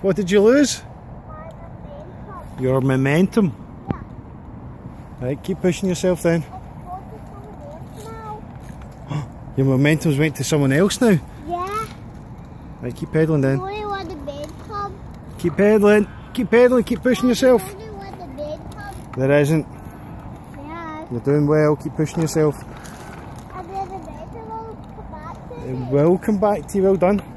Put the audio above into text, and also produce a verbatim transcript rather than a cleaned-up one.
What did you lose? Your momentum. Yeah. Right, keep pushing yourself then. Your momentum's went to someone else now? Yeah. Right, keep pedalling then. Only when the bed come. Keep pedalling. Keep pedalling. Keep pushing yourself. Only when the bed come. There isn't. Yeah. You're doing well. Keep pushing yourself. And then the bed will come back to It me. will come back to you. Well done.